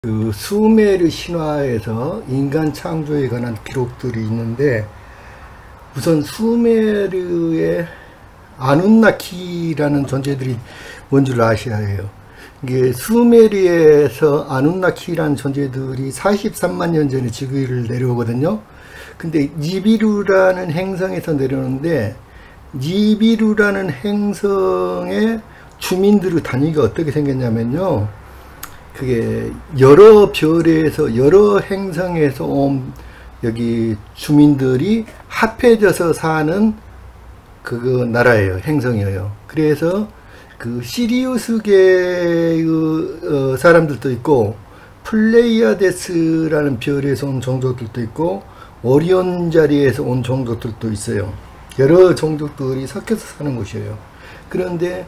그 수메르 신화에서 인간 창조에 관한 기록들이 있는데, 우선 수메르의 아눈나키라는 존재들이 뭔 줄 아셔야 해요. 이게 수메르에서 아눈나키라는 존재들이 43만 년 전에 지구를 내려오거든요. 근데 니비루라는 행성에서 내려오는데, 니비루라는 행성의 주민들의 단위가 어떻게 생겼냐면요, 그게 여러 별에서 여러 행성에서 온 여기 주민들이 합해져서 사는 그 나라예요. 행성이에요. 그래서 그 시리우스계의 사람들도 있고, 플레이아데스라는 별에서 온 종족들도 있고, 오리온 자리에서 온 종족들도 있어요. 여러 종족들이 섞여서 사는 곳이에요. 그런데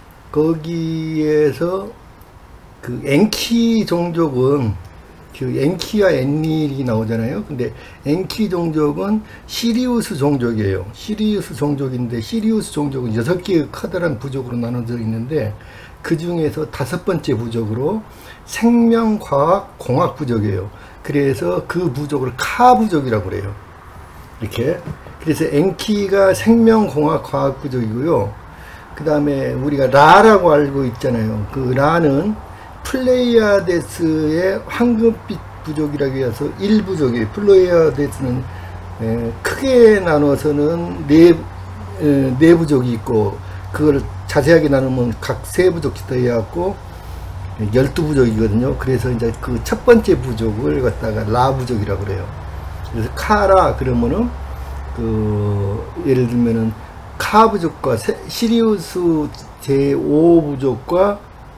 거기에서 그 엔키 종족은, 그 엔키와 엔닐이 나오잖아요. 근데 엔키 종족은 시리우스 종족이에요. 시리우스 종족인데, 시리우스 종족은 6개의 커다란 부족으로 나눠져 있는데, 그 중에서 5번째 부족으로 생명과학공학 부족이에요. 그래서 그 부족을 카 부족이라고 그래요. 이렇게. 그래서 엔키가 생명공학과학 부족이고요. 그 다음에 우리가 라라고 알고 있잖아요. 그 라는 플레이아데스의 황금빛 부족이라고 해서 1부족이에요. 플레이아데스는 크게 나눠서는 네 부족이 있고, 그걸 자세하게 나누면 각 3부족씩 더 해갖고 12부족이거든요. 그래서 이제 그 첫 번째 부족을 갖다가 라 부족이라고 그래요. 그래서 카라 그러면은 그 예를 들면은 카 부족과 시리우스 제5부족과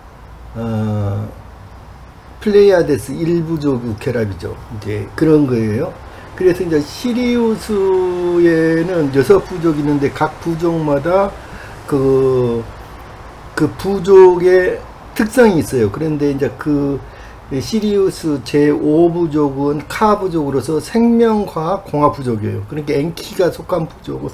플레이아데스 1부족 결합이죠. 이제 그런 거예요. 그래서 이제 시리우스에는 6부족이 있는데, 각 부족마다 그 부족의 특성이 있어요. 그런데 이제 그 시리우스 제5부족은 카 부족으로서 생명과학 공학 부족이에요. 그러니까 엔키가 속한 부족은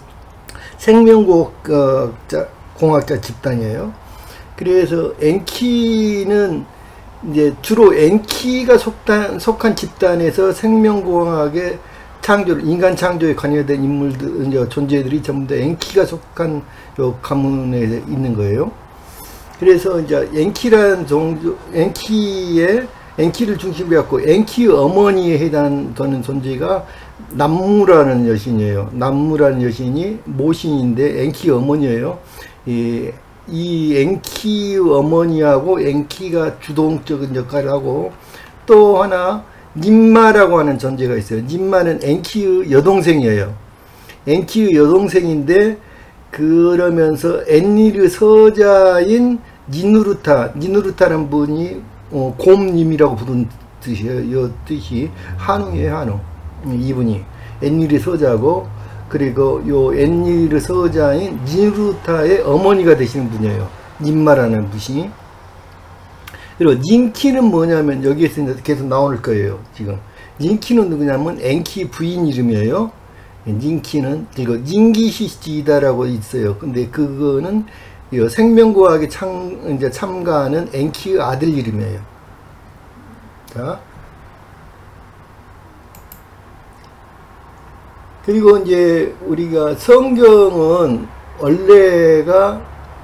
생명공학자 집단이에요. 그래서 엔키는 이제 주로 엔키가 속한 집단에서 생명공학의 창조, 인간 창조에 관여된 인물들, 이제 존재들이 전부 다 엔키가 속한 요 가문에 있는 거예요. 그래서 이제 엔키라는 종족, 엔키를 중심으로 해갖고 엔키의 어머니에 해당하는 존재가 남무라는 여신이에요. 남무라는 여신이 모신인데 엔키의 어머니예요. 이 엔키의 어머니하고 엔키가 주동적인 역할을 하고, 또 하나 님마라고 하는 존재가 있어요. 님마는 엔키의 여동생이에요. 엔키의 여동생인데, 그러면서 엔닐의 서자인 니누르타라는 분이 곰님이라고 부른 뜻이에요. 이 뜻이 한웅이에요. 한웅. 이분이 엔닐의 서자고, 그리고 요 엔닐의 서자인 니누르타의 어머니가 되시는 분이에요. 님마라는 분이. 그리고 닌키는 뭐냐면, 여기에서 계속 나올 거예요. 지금 닌키는 누구냐면 엔키 부인 이름이에요. 닌키는 이거 닌기시지다라고 있어요. 근데 그거는 생명과학에 이제 참가하는 엔키의 아들 이름이에요. 자, 그리고 이제 우리가 성경은 원래가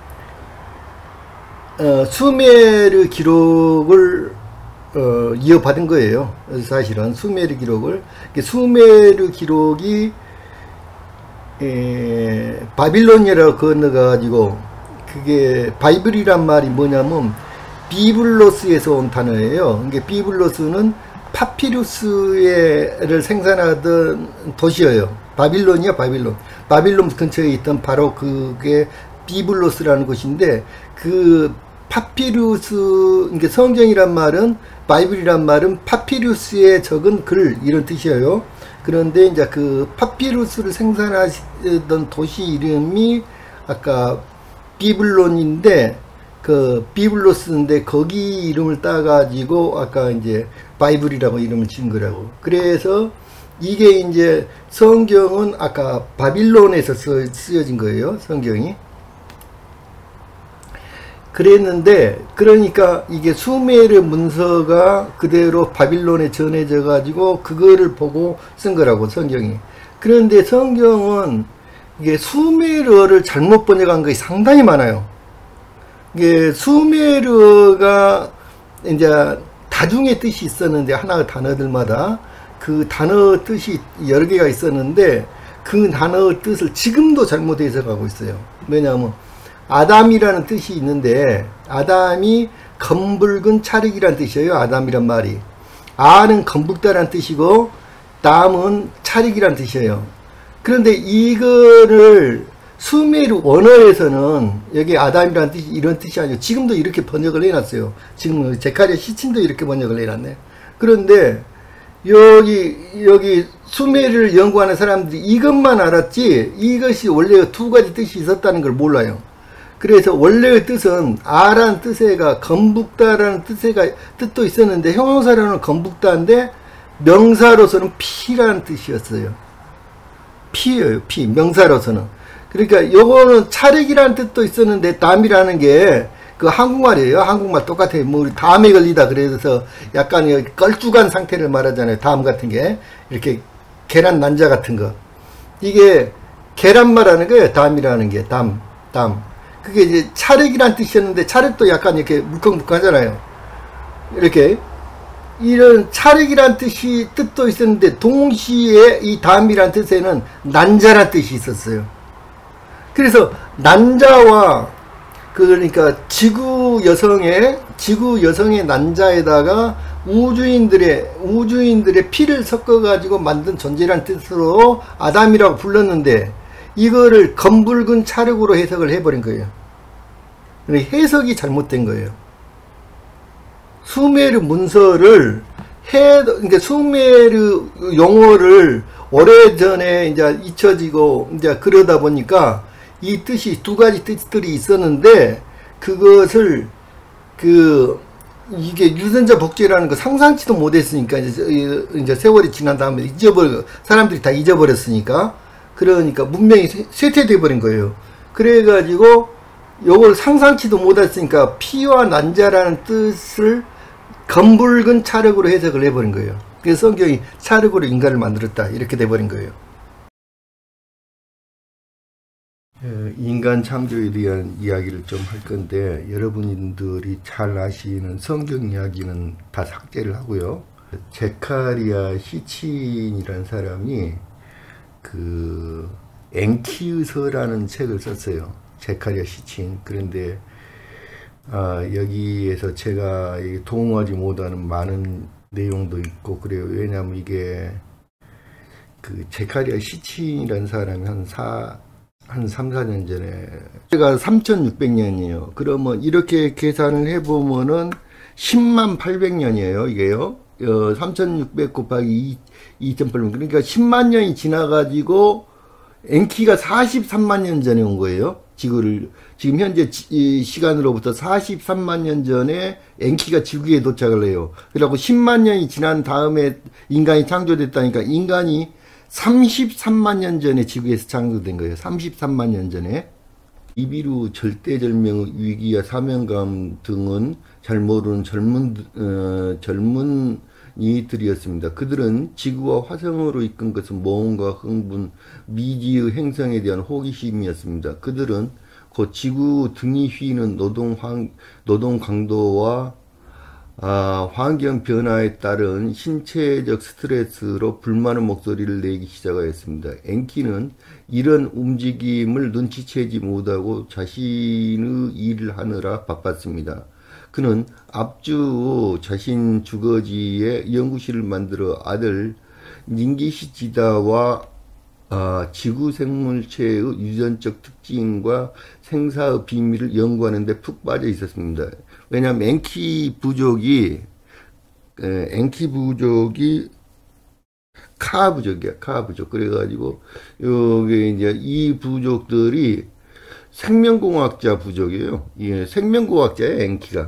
수메르 기록을 이어받은 거예요. 사실은 수메르 기록을, 수메르 기록이 바빌로니아라고 건너가지고, 그게 바이블이란 말이 뭐냐면 비블로스에서 온 단어예요. 그러니까 비블로스는 파피루스를 생산하던 도시예요. 바빌론이야, 바빌론. 바빌론 근처에 있던 바로 그게 비블로스라는 곳인데, 그 파피루스, 그러니까 성경이란 말은, 바이블이란 말은 파피루스에 적은 글, 이런 뜻이에요. 그런데 이제 그 파피루스를 생산하던 도시 이름이 아까 비블론인데, 그 비블로스인데 거기 이름을 따가지고 아까 이제 바이블이라고 이름을 지은 거라고. 그래서 이게 이제 성경은 아까 바빌론에서 쓰여진 거예요. 성경이. 그랬는데, 그러니까 이게 수메르 문서가 그대로 바빌론에 전해져 가지고 그거를 보고 쓴 거라고, 성경이. 그런데 성경은 이게 수메르어를 잘못 번역한 것이 상당히 많아요. 이게 수메르어가 이제 다중의 뜻이 있었는데, 하나 단어들마다 그 단어 뜻이 여러 개가 있었는데, 그 단어의 뜻을 지금도 잘못 해석하고 있어요. 왜냐하면 아담이라는 뜻이 있는데, 아담이 검붉은 찰흙이란 뜻이에요. 아담이란 말이. 아는 검붉다란 뜻이고, 담은 찰흙이란 뜻이에요. 그런데 이거를 수메르 원어에서는 여기 아담이란 뜻이 이런 뜻이 아니고, 지금도 이렇게 번역을 해놨어요. 지금 제카리아 시친도 이렇게 번역을 해놨네. 그런데 여기 수메르를 연구하는 사람들이 이것만 알았지, 이것이 원래 두 가지 뜻이 있었다는 걸 몰라요. 그래서 원래의 뜻은 아라는 뜻에가 검붉다라는 뜻도 있었는데, 형용사로는 검붉다인데 명사로서는 피라는 뜻이었어요. 피예요, 피. 명사로서는. 그러니까 요거는 찰흙이라는 뜻도 있었는데, 담이라는 게 그 한국말이에요. 한국말 똑같아요. 뭐 담에 걸리다 그래서 약간 걸쭉한 상태를 말하잖아요. 담 같은 게 이렇게 계란 난자 같은 거, 이게 계란 말하는 거예요. 담이라는 게 담. 그게 이제 찰흙이란 뜻이었는데, 찰흙도 약간 이렇게 물컹물컹하잖아요. 이렇게 이런 찰흙이란 뜻도 있었는데, 동시에 이 담이란 뜻에는 난자란 뜻이 있었어요. 그래서 난자와, 그러니까 지구 여성의 난자에다가 우주인들의 피를 섞어 가지고 만든 존재란 뜻으로 아담이라고 불렀는데, 이거를 검붉은 찰흙으로 해석을 해버린 거예요. 해석이 잘못된 거예요. 수메르 문서를 그러니까 수메르 용어를 오래전에 이제 잊혀지고 이제 그러다 보니까 이 뜻이 두 가지 뜻들이 있었는데, 그것을 이게 유전자 복제라는 거 상상치도 못했으니까, 이제 세월이 지난 다음에 사람들이 다 잊어버렸으니까, 그러니까 문명이 쇠퇴돼 버린 거예요. 그래가지고 요걸 상상치도 못했으니까 피와 난자라는 뜻을 검붉은 찰흙으로 해석을 해버린 거예요. 그래서 성경이 찰흙으로 인간을 만들었다, 이렇게 돼버린 거예요. 인간 창조에 대한 이야기를 좀 할 건데, 여러분들이 잘 아시는 성경 이야기는 다 삭제를 하고요. 제카리아 시친이라는 사람이 그 엔키의서라는 책을 썼어요. 제카리아 시친. 그런데 여기에서 제가 동의하지 못하는 많은 내용도 있고 그래요. 왜냐하면 이게 그 제카리아 시친이라는 사람이 한 3, 4년 전에, 제가 3600년이에요. 그러면 이렇게 계산을 해보면은 10만 800년이에요, 이게요. 3600 곱하기 2.8만. 그러니까 10만 년이 지나가지고 엔키가 43만 년 전에 온 거예요. 지금 현재 시간으로부터 43만 년 전에 엔키가 지구에 도착을 해요. 그래갖고 10만 년이 지난 다음에 인간이 창조됐다니까, 인간이 33만 년 전에 지구에서 창조된 거예요. 33만 년 전에. 이비루 절대절명 위기와 사명감 등은 잘 모르는 젊은이들이었습니다. 그들은 지구와 화성으로 이끈 것은 모험과 흥분, 미지의 행성에 대한 호기심이었습니다. 그들은 곧 지구 등이 휘는 노동 강도와 환경 변화에 따른 신체적 스트레스로 불만의 목소리를 내기 시작하였습니다. 엔키는 이런 움직임을 눈치채지 못하고 자신의 일을 하느라 바빴습니다. 그는 앞주 자신 주거지에 연구실을 만들어 아들 닌기시지다와 지구 생물체의 유전적 특징과 생사의 비밀을 연구하는 데 푹 빠져 있었습니다. 왜냐하면 엔키 부족이 카 부족. 그래가지고 여기 이제 이 부족들이 생명공학자 부족이에요. 예, 생명공학자예요, 엔키가.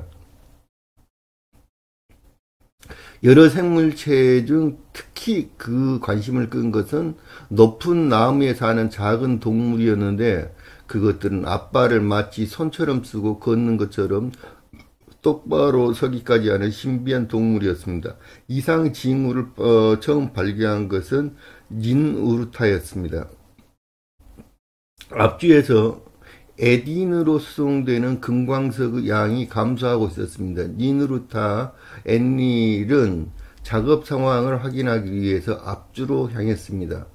여러 생물체 중 특히 그 관심을 끈 것은 높은 나무에 사는 작은 동물이었는데, 그것들은 앞발을 마치 손처럼 쓰고 걷는 것처럼 똑바로 서기까지 하는 신비한 동물이었습니다. 이상 징후를 처음 발견한 것은 닌우르타였습니다. 앞뒤에서 에딘으로 수송되는 금광석의 양이 감소하고 있었습니다. 닌우르타 엔닐은 작업 상황을 확인하기 위해서 앞주로 향했습니다.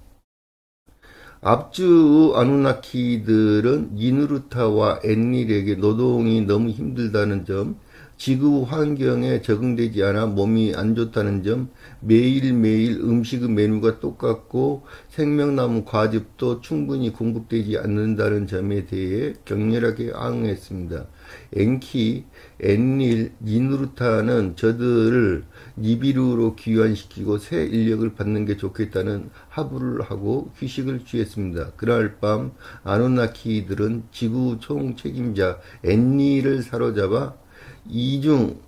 앞주 아누나키들은 닌우르타와 엔닐에게 노동이 너무 힘들다는 점, 지구 환경에 적응되지 않아 몸이 안 좋다는 점, 매일매일 음식의 메뉴가 똑같고 생명나무 과즙도 충분히 공급되지 않는다는 점에 대해 격렬하게 항의했습니다. 엔키, 엔닐, 닌우르타는 저들을 니비루로 귀환시키고 새 인력을 받는 게 좋겠다는 합의를 하고 휴식을 취했습니다. 그날 밤 아누나키들은 지구 총책임자 엔닐을 사로잡아 이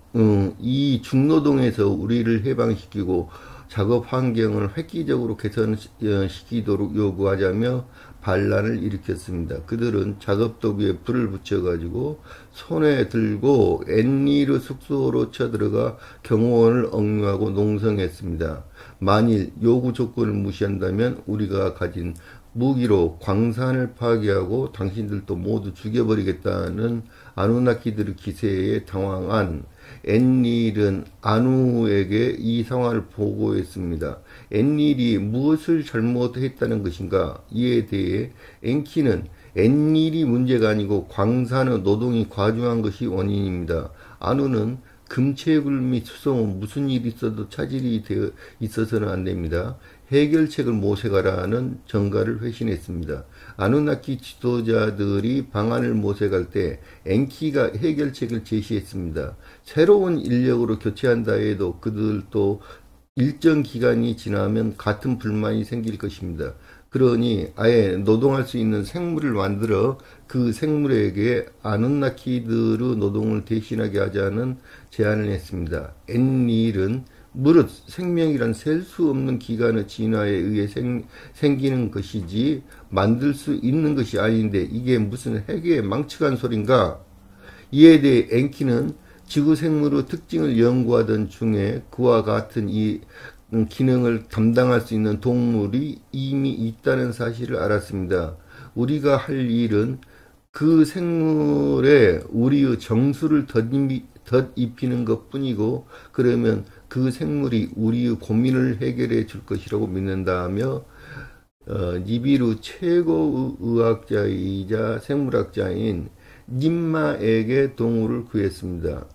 중노동에서 우리를 해방시키고 작업 환경을 획기적으로 개선시키도록 요구하자며 반란을 일으켰습니다. 그들은 작업도구에 불을 붙여가지고 손에 들고 엔니르 숙소로 쳐들어가 경호원을 억류하고 농성했습니다. 만일 요구 조건을 무시한다면 우리가 가진 무기로 광산을 파괴하고 당신들도 모두 죽여버리겠다는 아누나키들의 기세에 당황한 엔닐은 아누에게 이 상황을 보고했습니다. 엔닐이 무엇을 잘못했다는 것인가? 이에 대해 엔키는 엔닐이 문제가 아니고 광산의 노동이 과중한 것이 원인입니다. 아누는 금채굴 및 수송은 무슨 일이 있어도 차질이 되어 있어서는 안 됩니다. 해결책을 모색하라는 전가를 회신했습니다. 아누나키 지도자들이 방안을 모색할 때 엔키가 해결책을 제시했습니다. 새로운 인력으로 교체한다 해도 그들도 일정 기간이 지나면 같은 불만이 생길 것입니다. 그러니 아예 노동할 수 있는 생물을 만들어 그 생물에게 아누나키들의 노동을 대신하게 하자는 제안을 했습니다. 엔닐은 무릇 생명이란 셀 수 없는 기간의 진화에 의해 생기는 것이지 만들 수 있는 것이 아닌데 이게 무슨 핵의 망측한 소린가? 이에 대해 엔키는 지구 생물의 특징을 연구하던 중에 그와 같은 이 기능을 담당할 수 있는 동물이 이미 있다는 사실을 알았습니다. 우리가 할 일은 그 생물에 우리의 정수를 덧입히는 것 뿐이고 그러면 그 생물이 우리의 고민을 해결해 줄 것이라고 믿는다며 니비루 최고 의학자이자 생물학자인 님마에게 동의를 구했습니다.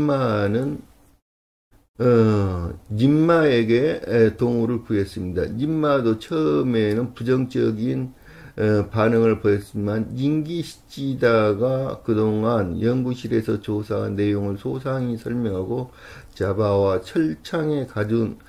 님마에게 동의를 구했습니다. 님마도 처음에는 부정적인 반응을 보였지만 닌기시치다가 그동안 연구실에서 조사한 내용을 소상히 설명하고 자바와 철창에 가둔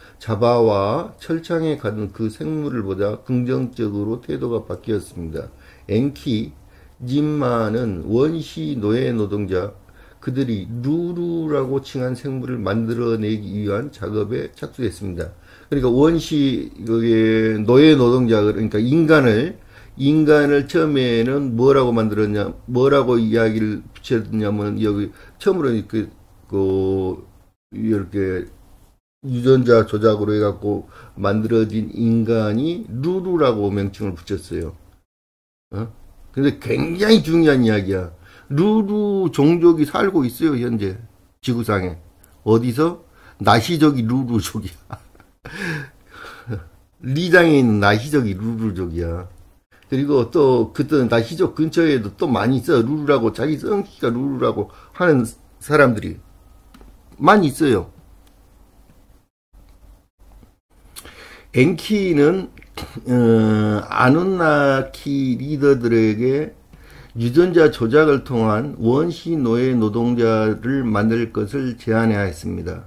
그 생물을 보다 긍정적으로 태도가 바뀌었습니다. 엔키, 님마는 원시 노예 노동자, 그들이 루루라고 칭한 생물을 만들어내기 위한 작업에 착수했습니다. 그러니까 원시 노예 노동자, 그러니까 인간을 처음에는 뭐라고 만들었냐, 뭐라고 이야기를 붙였냐면, 여기, 처음으로 이렇게, 유전자 조작으로 해갖고 만들어진 인간이 루루라고 명칭을 붙였어요. 근데 굉장히 중요한 이야기야. 루루 종족이 살고 있어요, 현재. 지구상에. 어디서? 나시족이 루루족이야. 리장에 있는 나시족이 루루족이야. 그리고 또 그때 나시족 근처에도 또 많이 있어. 루루라고 자기 성기가 루루라고 하는 사람들이 많이 있어요. 엔키는 아누나키 리더들에게 유전자 조작을 통한 원시 노예 노동자를 만들 것을 제안하였습니다.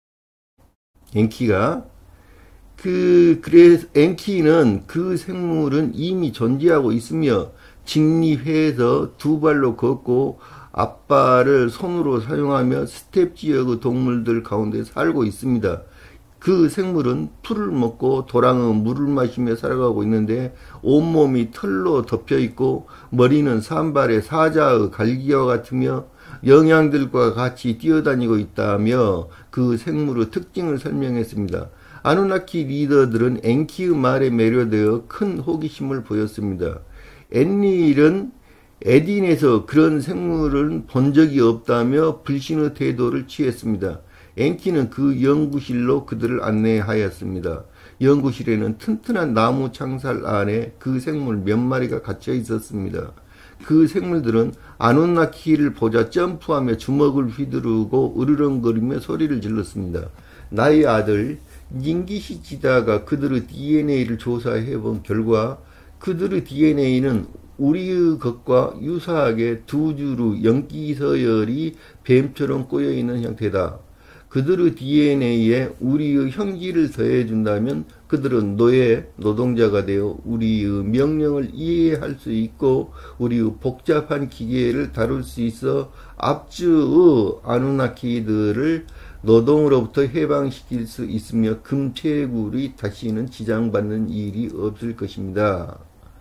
엔키가 그래서 엔키는 그 생물은 이미 존재하고 있으며 직립해서 두 발로 걷고 앞발을 손으로 사용하며 스텝 지역의 동물들 가운데 살고 있습니다. 그 생물은 풀을 먹고 도랑은 물을 마시며 살아가고 있는데 온몸이 털로 덮여 있고 머리는 산발의 사자의 갈기와 같으며 영양들과 같이 뛰어다니고 있다며 그 생물의 특징을 설명했습니다. 아누나키 리더들은 엔키의 말에 매료되어 큰 호기심을 보였습니다. 엔릴은 에딘에서 그런 생물을 본 적이 없다며 불신의 태도를 취했습니다. 엔키는 그 연구실로 그들을 안내하였습니다. 연구실에는 튼튼한 나무 창살 안에 그 생물 몇 마리가 갇혀 있었습니다. 그 생물들은 아누나키를 보자 점프하며 주먹을 휘두르고 으르렁거리며 소리를 질렀습니다. 나의 아들 닌기시지다가 그들의 DNA를 조사해본 결과 그들의 DNA는 우리의 것과 유사하게 두 주로 염기서열이 뱀처럼 꼬여있는 형태다. 그들의 DNA에 우리의 형질을 더해준다면 그들은 노동자가 되어 우리의 명령을 이해할 수 있고 우리의 복잡한 기계를 다룰 수 있어 앞주의 아누나키들을 노동으로부터 해방시킬 수 있으며 금채굴이 다시는 지장받는 일이 없을 것입니다.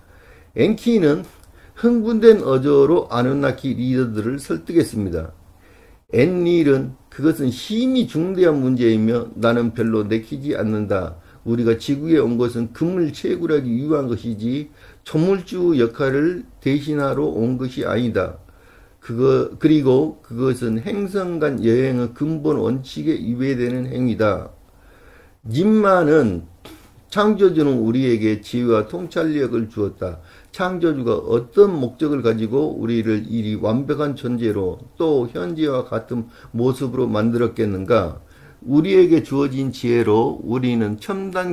엔키는 흥분된 어조로 아누나키 리더들을 설득했습니다. 엔릴은 그것은 심히 중대한 문제이며 나는 별로 내키지 않는다. 우리가 지구에 온 것은 금을 채굴하기 위한 것이지 초물주 역할을 대신하러 온 것이 아니다. 그리고 그것은 행성 간 여행의 근본 원칙에 위배되는 행위다. 님마는 창조주는 우리에게 지혜와 통찰력을 주었다. 창조주가 어떤 목적을 가지고 우리를 이리 완벽한 존재로 또 현재와 같은 모습으로 만들었겠는가? 우리에게 주어진 지혜로 우리는 첨단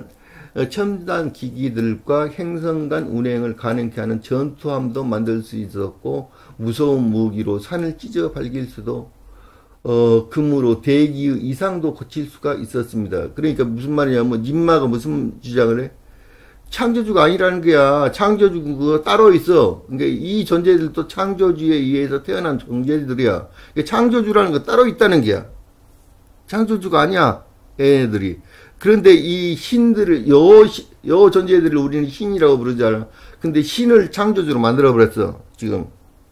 기기들과 행성 간 운행을 가능케 하는 전투함도 만들 수 있었고 무서운 무기로 산을 찢어 발길 수도 금으로 대기의 이상도 고칠 수가 있었습니다. 그러니까 무슨 말이냐면 님마가 무슨 주장을 해? 창조주가 아니라는 거야. 창조주가 그거 따로 있어. 그러니까 이 존재들도 창조주에 의해서 태어난 존재들이야. 그러니까 창조주라는 거 따로 있다는 거야. 창조주가 아니야, 얘네들이. 그런데 이 신들을, 요 존재들을 우리는 신이라고 부르잖아. 근데 신을 창조주로 만들어버렸어, 지금.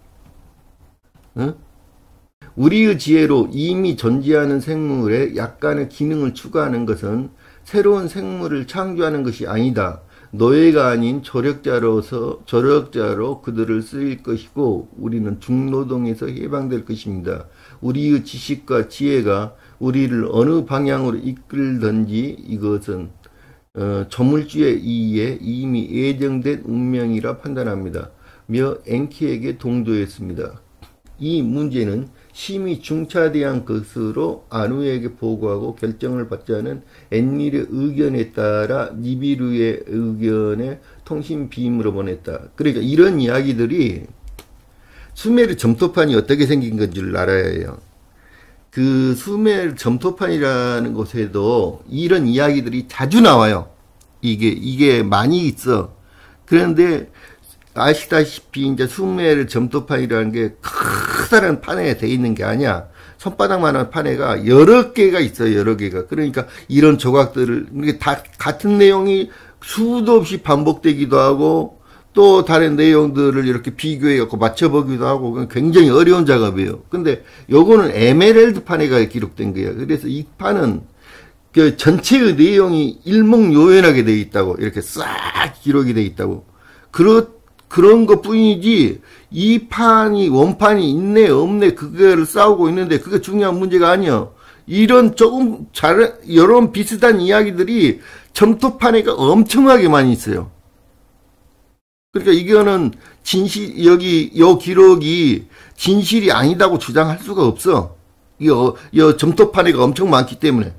응? 우리의 지혜로 이미 존재하는 생물에 약간의 기능을 추가하는 것은 새로운 생물을 창조하는 것이 아니다. 노예가 아닌 조력자로 그들을 쓰일 것이고 우리는 중노동에서 해방될 것입니다. 우리의 지식과 지혜가 우리를 어느 방향으로 이끌든지 이것은 조물주에 의해 이미 예정된 운명이라 판단합니다. 며 엔키에게 동조했습니다. 이 문제는 심히 중차대한 것으로 아누에게 보고하고 결정을 받지 않은 엔릴의 의견에 따라 니비루의 의견에 통신 비밀로 보냈다. 그러니까 이런 이야기들이 수메르 점토판이 어떻게 생긴 건지를 알아야 해요. 그 수메르 점토판이라는 곳에도 이런 이야기들이 자주 나와요. 이게 많이 있어. 그런데 아시다시피 이제 수메르 점토판이라는 게 커다란 판에 돼 있는 게 아니야. 손바닥만한 판에가 여러 개가 있어요. 여러 개가. 그러니까 이런 조각들을 이게 다 같은 내용이 수도 없이 반복되기도 하고 또 다른 내용들을 이렇게 비교해 갖고 맞춰보기도 하고 굉장히 어려운 작업이에요. 근데 요거는 에메랄드 판에가 기록된 거예요. 그래서 이 판은 그 전체의 내용이 일목요연하게 돼 있다고 이렇게 싹 기록이 돼 있다고. 그런 것 뿐이지, 이 판이, 원판이 있네, 없네, 그거를 싸우고 있는데, 그게 중요한 문제가 아니야. 이런 여러 비슷한 이야기들이 점토판에가 엄청나게 많이 있어요. 그러니까 이거는 요 기록이 진실이 아니다고 주장할 수가 없어. 이 점토판에가 엄청 많기 때문에.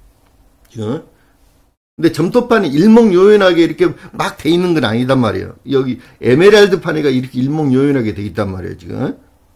근데 점토판이 일목요연하게 이렇게 막 돼 있는 건 아니단 말이에요. 여기 에메랄드 판에가 이렇게 일목요연하게 돼 있단 말이에요, 지금.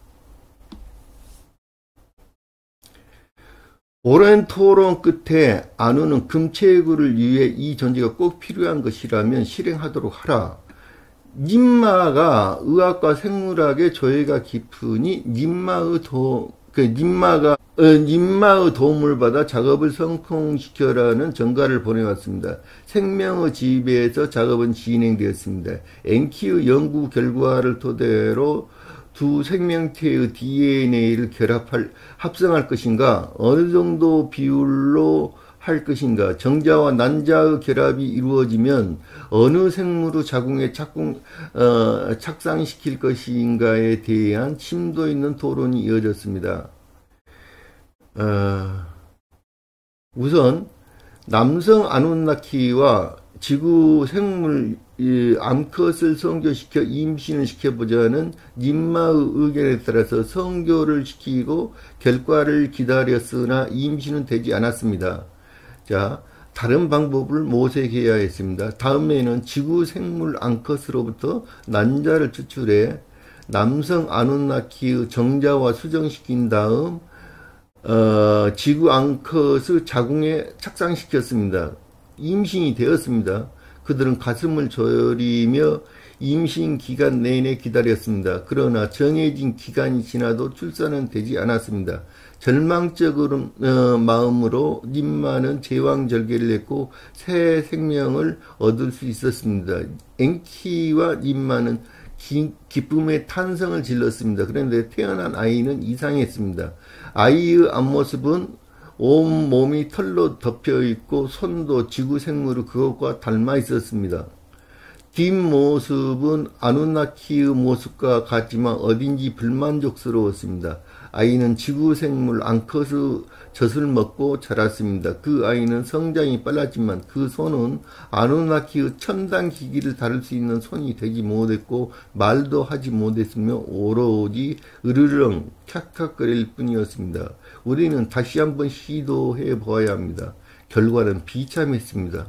오랜 토론 끝에 아누는 금체구를 위해 이 존재가 꼭 필요한 것이라면 실행하도록 하라. 님마가 의학과 생물학에 조예가 깊으니 님마의 그 님마의 도움을 받아 작업을 성공시켜라는 전가를 보내왔습니다. 생명의 지배에서 작업은 진행되었습니다. 엔키의 연구 결과를 토대로 두 생명체의 DNA를 합성할 것인가, 어느 정도 비율로 할 것인가, 정자와 난자의 결합이 이루어지면 어느 생물의 자궁에 착상시킬 것인가에 대한 심도 있는 토론이 이어졌습니다. 우선 남성 아누나키와 지구 생물 암컷을 성교시켜 임신을 시켜보자는 님마의 의견에 따라서 성교를 시키고 결과를 기다렸으나 임신은 되지 않았습니다. 자, 다른 방법을 모색해야 했습니다. 다음에는 지구 생물 암컷으로부터 난자를 추출해 남성 아누나키의 정자와 수정시킨 다음 지구 암컷의 자궁에 착상시켰습니다. 임신이 되었습니다. 그들은 가슴을 저리며 임신 기간 내내 기다렸습니다. 그러나 정해진 기간이 지나도 출산은 되지 않았습니다. 절망적으로 마음으로 님마는 제왕절개를 했고 새 생명을 얻을 수 있었습니다. 엔키와 님마는 기쁨의 탄성을 질렀습니다. 그런데 태어난 아이는 이상했습니다. 아이의 앞모습은 온 몸이 털로 덮여있고 손도 지구 생물의 그것과 닮아 있었습니다. 뒷모습은 아누나키의 모습과 같지만 어딘지 불만족스러웠습니다. 아이는 지구 생물 암컷의 젖을 먹고 자랐습니다. 그 아이는 성장이 빨랐지만 그 손은 아누나키의 첨단 기기를 다룰 수 있는 손이 되지 못했고 말도 하지 못했으며 오로지 으르렁 캬캬거릴 뿐이었습니다. 우리는 다시 한번 시도해 보아야 합니다. 결과는 비참했습니다.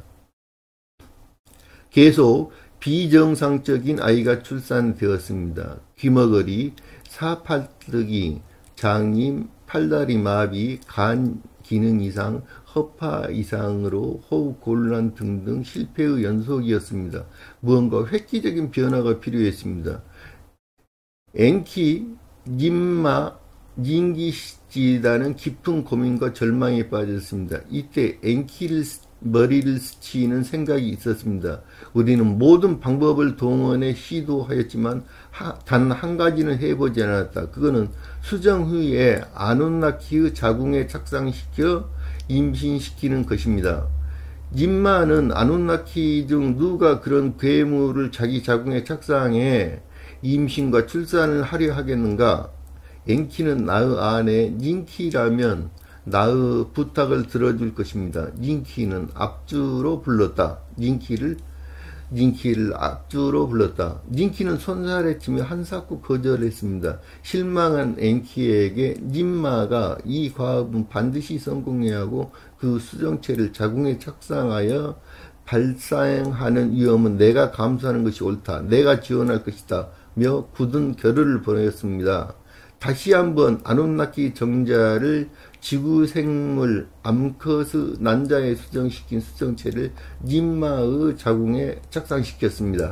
계속 비정상적인 아이가 출산되었습니다. 귀머거리, 사팔뜨기, 장님, 팔다리 마비, 간 기능 이상, 허파 이상으로 호흡 곤란 등등 실패의 연속이었습니다. 무언가 획기적인 변화가 필요했습니다. 엔키, 님마, 닌기시다는 깊은 고민과 절망에 빠졌습니다. 이때 엔키를 머리를 스치는 생각이 있었습니다. 우리는 모든 방법을 동원해 시도하였지만 단 한 가지는 해보지 않았다. 그거는 수정 후에 아누나키의 자궁에 착상시켜 임신시키는 것입니다. 님마는 아누나키 중 누가 그런 괴물을 자기 자궁에 착상해 임신과 출산을 하려 하겠는가? 엔키는 나의 아내 닌키라면 나의 부탁을 들어줄 것입니다. 닌키는 앞주로 불렀다. 닌키를 앞주로 불렀다. 닌키는 손살에 치며 한사코 거절했습니다. 실망한 엔키에게 님마가 이 과업은 반드시 성공해야 하고 그 수정체를 자궁에 착상하여 발생하는 위험은 내가 감수하는 것이 옳다. 내가 지원할 것이다. 며 굳은 결의를 보냈습니다. 다시 한번 아누나키 정자를 지구 생물 암컷의 난자에 수정시킨 수정체를 님마의 자궁에 착상시켰습니다.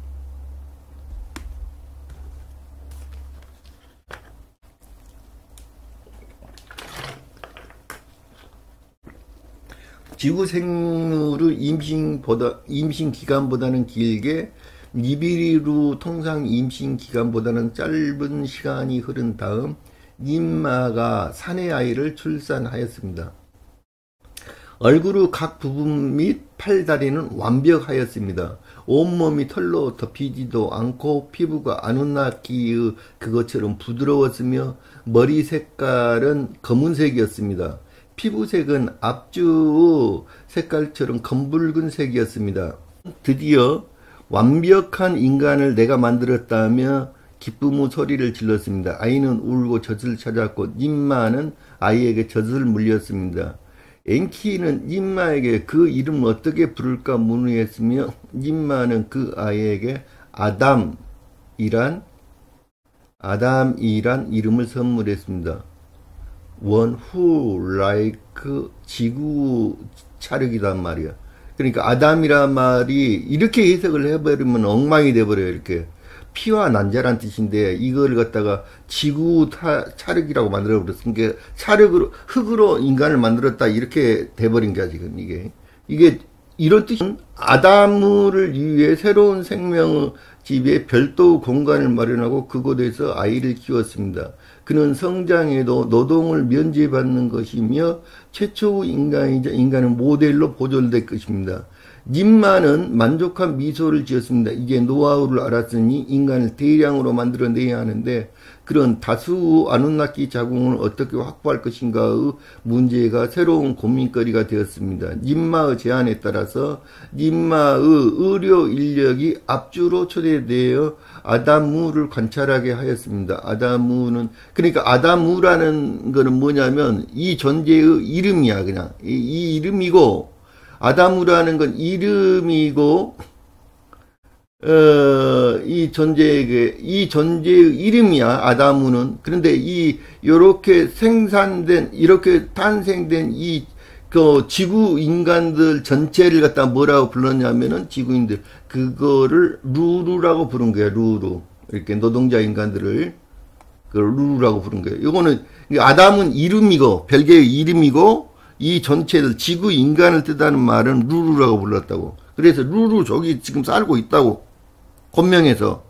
지구 생물의 임신 기간보다는 길게 니비리루 통상 임신 기간보다는 짧은 시간이 흐른 다음 님마가 사내 아이를 출산하였습니다. 얼굴의 각 부분 및 팔다리는 완벽하였습니다. 온몸이 털로 덮이지도 않고 피부가 아누나키의 그것처럼 부드러웠으며 머리 색깔은 검은색이었습니다. 피부색은 앞주의 색깔처럼 검붉은 색이었습니다. 드디어 완벽한 인간을 내가 만들었다며 기쁨의 소리를 질렀습니다. 아이는 울고 젖을 찾았고 님마는 아이에게 젖을 물렸습니다. 엔키는 님마에게 그 이름을 어떻게 부를까 문의했으며 님마는 그 아이에게 아담이란 이름을 선물했습니다. One who like 지구 차력이란 말이야. 그러니까 아담이란 말이 이렇게 해석을 해버리면 엉망이 돼버려요. 이렇게 피와 난자란 뜻인데 이걸 갖다가 지구 차력이라고 만들어 버렸어. 그러니까 차력으로 흙으로 인간을 만들었다 이렇게 돼버린 거야 지금 이게 이런 뜻은 아담을 위해 새로운 생명의 집에 별도 공간을 마련하고 그곳에서 아이를 키웠습니다. 그는 성장에도 노동을 면제받는 것이며 최초의 인간이자 인간의 모델로 보존될 것입니다. 님마는 만족한 미소를 지었습니다. 이제 노하우를 알았으니 인간을 대량으로 만들어내야 하는데 그런 다수 아누나키 자궁을 어떻게 확보할 것인가의 문제가 새로운 고민거리가 되었습니다. 님마의 제안에 따라서 님마의 의료 인력이 압주로 초대되어 아다무를 관찰하게 하였습니다. 아다무는 그러니까 아다무라는 거는 뭐냐면 이 존재의 이름이야. 그냥 이 이름이고 아다무라는 건 이름이고 이 존재의 이름이야. 아다무는. 그런데 요렇게 이렇게 탄생된 그 지구 인간들 전체를 갖다 뭐라고 불렀냐면은 지구인들 그거를 루루라고 부른 거야. 루루. 이렇게 노동자 인간들을 그 루루라고 부른 거예요. 요거는 아담은 이름이고 별개의 이름이고 이 전체들 지구 인간을 뜻하는 말은 루루라고 불렀다고. 그래서 루루 저기 지금 살고 있다고. 권명에서.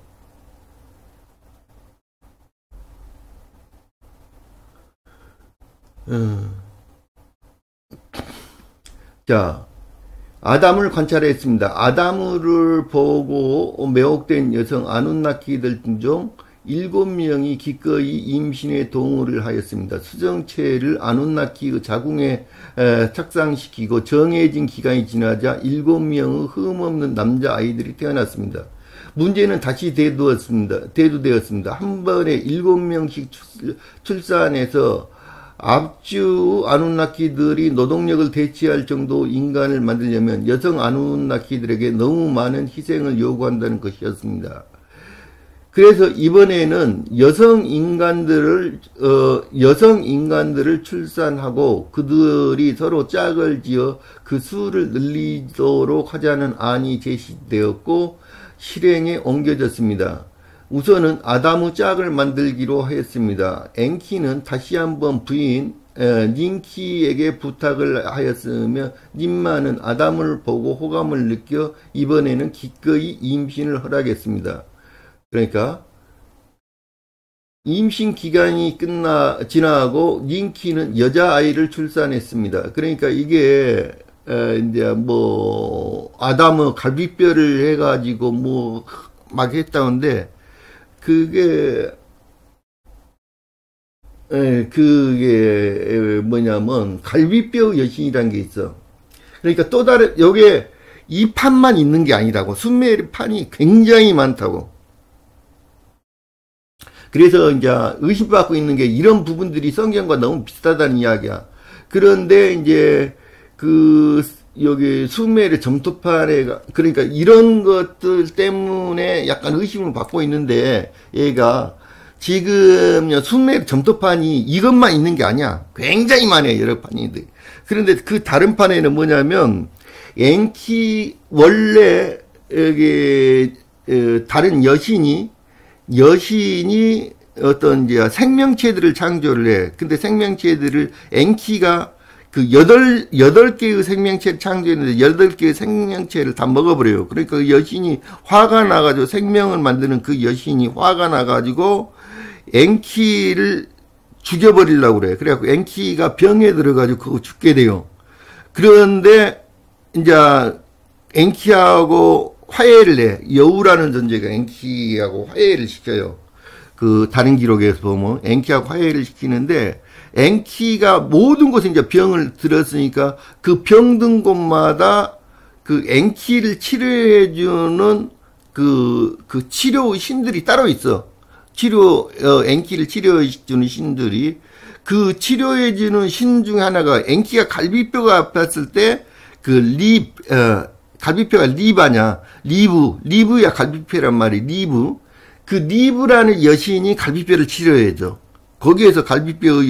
자, 아담을 관찰했습니다. 아담을 보고 매혹된 여성 아누나키들 중 7명이 기꺼이 임신에 동의를 하였습니다. 수정체를 아누나키의 자궁에 착상시키고 정해진 기간이 지나자 7명의 흠없는 남자아이들이 태어났습니다. 문제는 다시 대두되었습니다. 한 번에 7명씩 출산해서 압주 아누나키들이 노동력을 대체할 정도 인간을 만들려면 여성 아누나키들에게 너무 많은 희생을 요구한다는 것이었습니다. 그래서 이번에는 여성 인간들을 출산하고 그들이 서로 짝을 지어 그 수를 늘리도록 하자는 안이 제시되었고 실행에 옮겨졌습니다. 우선은 아다무 짝을 만들기로 하였습니다. 엔키는 다시 한번 부인 닌키에게 부탁을 하였으며 님마는 아담을 보고 호감을 느껴 이번에는 기꺼이 임신을 허락했습니다. 그러니까 임신 기간이 지나고 닌키는 여자아이를 출산했습니다. 그러니까 이게 이제 뭐 아담의 갈비뼈를 해가지고 뭐 막 했다는데 그게 뭐냐면 갈비뼈 여신이라는 게 있어. 그러니까 또 다른 요게 이 판만 있는 게 아니라고. 순메리 판이 굉장히 많다고. 그래서 이제 의심받고 있는 게 이런 부분들이 성경과 너무 비슷하다는 이야기야. 그런데 이제 여기 수메르 점토판에 그러니까 이런 것들 때문에 약간 의심을 받고 있는데 얘가 지금 수메르 점토판이 이것만 있는 게 아니야. 굉장히 많아요. 여러 판이. 그런데 그 다른 판에는 뭐냐면 엔키 원래 여기 다른 여신이 어떤 이제 생명체들을 창조를 해. 근데 생명체들을 엔키가 그 8개의 생명체를 창조했는데 8개의 생명체를 다 먹어버려요. 그러니까 그 여신이 화가 나가지고 생명을 만드는 그 여신이 화가 나가지고 엔키를 죽여버리려고 그래. 그래갖고 엔키가 병에 들어가지고 그거 죽게 돼요. 그런데 이제 엔키하고 화해를 해. 여우라는 존재가 엔키하고 화해를 시켜요. 그 다른 기록에서 보면 엔키하고 화해를 시키는데 엔키가 모든 곳에 이제 병을 들었으니까 그 병든 곳마다 그 엔키를 치료해주는 그 치료 신들이 따로 있어. 엔키를 치료해주는 신들이. 그 치료해주는 신 중에 하나가 엔키가 갈비뼈가 아팠을 때 갈비뼈가 리바냐. 리브야 갈비뼈란 말이 리브. 그 리브라는 여신이 갈비뼈를 치료해줘. 거기에서 갈비뼈를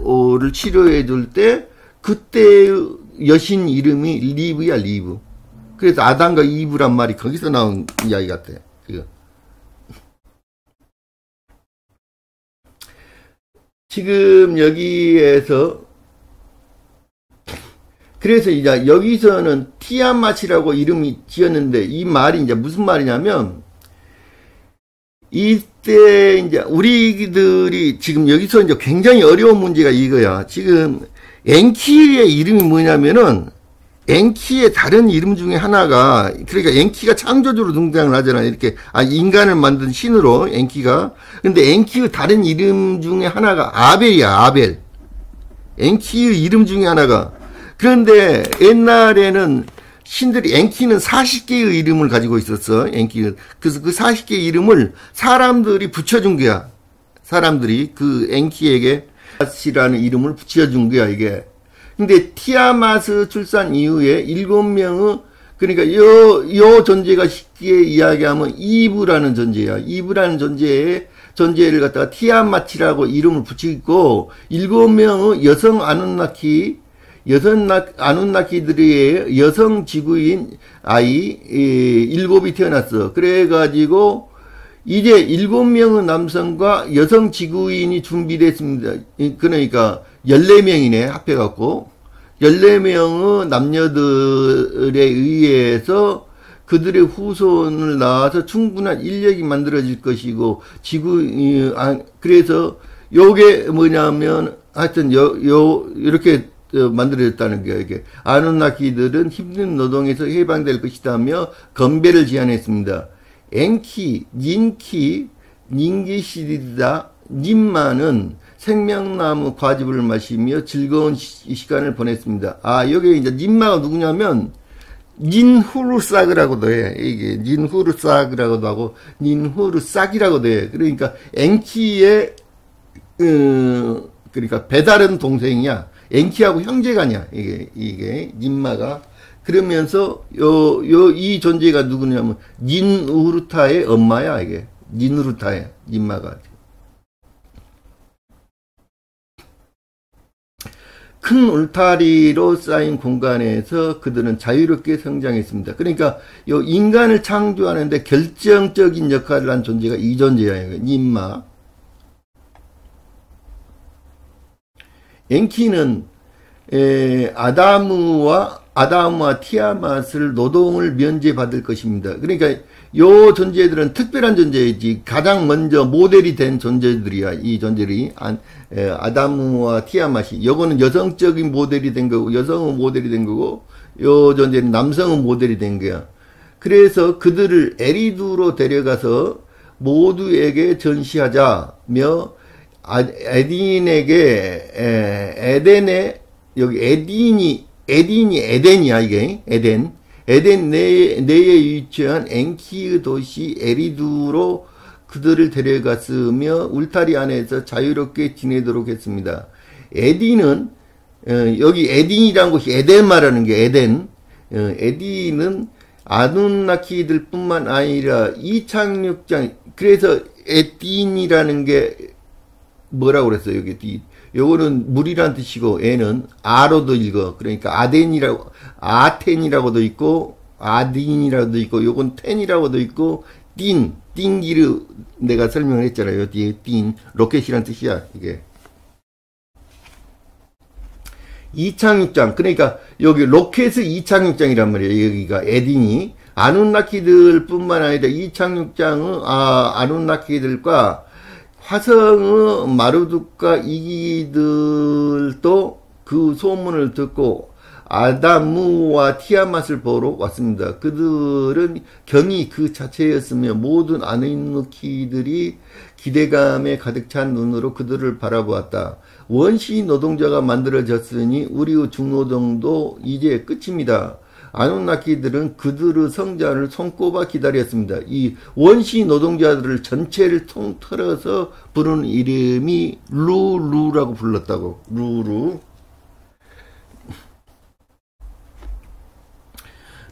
치료해 줄 때, 그때 여신 이름이 리브야, 리브. 그래서 아담과 이브란 말이 거기서 나온 이야기 같아. 이거. 지금 여기에서 그래서 이제 여기서는 티아맛이라고 이름이 지었는데 이 말이 이제 무슨 말이냐면 이때 이제 우리들이 지금 여기서 이제 굉장히 어려운 문제가 이거야. 지금 엔키의 이름이 뭐냐면은 엔키의 다른 이름 중에 하나가 그러니까 엔키가 창조주로 등장을 하잖아. 이렇게 인간을 만든 신으로 엔키가. 근데 엔키의 다른 이름 중에 하나가 아벨이야. 아벨. 엔키의 이름 중에 하나가. 그런데 옛날에는 신들이 엔키는 40개의 이름을 가지고 있었어. 엔키. 그래서 그 40개의 이름을 사람들이 붙여준 거야. 사람들이 그 엔키에게 티아맛이라는 이름을 붙여준 거야, 이게. 근데 티아마스 출산 이후에 7명의 그러니까 요 존재가 쉽게 이야기하면 이브라는 존재야. 이브라는 존재를 갖다가 티아마치라고 이름을 붙이고 7명의 여성 아누나키들의 여성 지구인 아이 7이 태어났어. 그래가지고 이제 7명의 남성과 여성 지구인이 준비됐습니다. 그러니까 14명이네 합해갖고 14명의 남녀들에 의해서 그들의 후손을 낳아서 충분한 인력이 만들어질 것이고 그래서 요게 뭐냐면 하여튼 이렇게 만들어졌다는 거예요. 이게 아누나키들은 힘든 노동에서 해방될 것이다며 건배를 제안했습니다. 엔키, 닌키, 닌기시리다, 님마는 생명나무 과즙을 마시며 즐거운 시간을 보냈습니다. 여기 이제 님마가 누구냐면 닌후르사그라고도 해. 이게 닌후르사그라고도 하고 닌후르삭이라고도 해. 그러니까 엔키의 그러니까 배다른 동생이야. 엔키하고 형제가냐. 이게 님마가. 그러면서 이 존재가 누구냐면 닌우르타의 엄마야. 이게 닌우르타의 님마가. 큰 울타리로 쌓인 공간에서 그들은 자유롭게 성장했습니다. 그러니까 요 인간을 창조하는데 결정적인 역할을 한 존재가 이 존재야. 님마. 엔키는 아담과 티아맛을 노동을 면제받을 것입니다. 그러니까 요 존재들은 특별한 존재이지 가장 먼저 모델이 된 존재들이야. 이 존재들이 아담과 티아맛이 요거는 여성적인 모델이 된 거고 여성은 모델이 된 거고 요 존재는 남성은 모델이 된 거야. 그래서 그들을 에리두로 데려가서 모두에게 전시하자며 에덴에 여기 에덴이야. 이게 에덴 내에 위치한 엔키의 도시 에리두로 그들을 데려갔으며 울타리 안에서 자유롭게 지내도록 했습니다. 에딘은 여기 에딘이라는 곳이 에덴 말하는 게 에딘은 아누나키들 뿐만 아니라 이착륙장. 그래서 에딘이라는 게 뭐라고 그랬어요? 여기 요거는 물이란 뜻이고 애는 아로도 읽어. 그러니까 아텐이라고도 있고 아딘이라고도 있고 요건 텐이라고도 있고 띵기를 내가 설명을 했잖아요. 뒤에 로켓이란 뜻이야. 이게 이착륙장. 그러니까 여기 로켓의 이착륙장이란 말이에요. 여기가 에딘이 아누나키들 뿐만 아니라 이착륙장의 아누나키들과 화성의 마르둑과 이기들도 그 소문을 듣고 아담무와 티아맛을 보러 왔습니다. 그들은 경이 그 자체였으며 모든 아누나키들이 기대감에 가득 찬 눈으로 그들을 바라보았다. 원시 노동자가 만들어졌으니 우리의 중노동도 이제 끝입니다. 아누나키들은 그들의 성장을 손꼽아 기다렸습니다. 이 원시 노동자들을 전체를 통틀어서 부르는 이름이 루루라고 불렀다고. 루루.